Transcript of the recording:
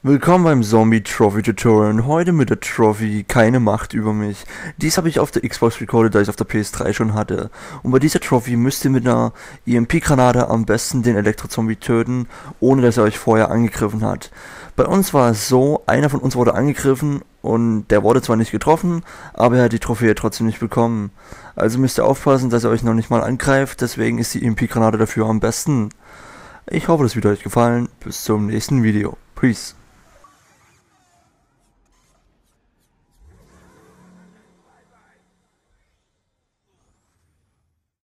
Willkommen beim Zombie Trophy Tutorial und heute mit der Trophy Keine Macht über mich. Dies habe ich auf der Xbox recorded, da ich es auf der PS3 schon hatte. Und bei dieser Trophy müsst ihr mit einer EMP-Granate am besten den Elektrozombie töten, ohne dass er euch vorher angegriffen hat. Bei uns war es so, einer von uns wurde angegriffen und der wurde zwar nicht getroffen, aber er hat die Trophäe trotzdem nicht bekommen. Also müsst ihr aufpassen, dass er euch noch nicht mal angreift, deswegen ist die EMP-Granate dafür am besten. Ich hoffe, das wird euch gefallen. Bis zum nächsten Video. Peace.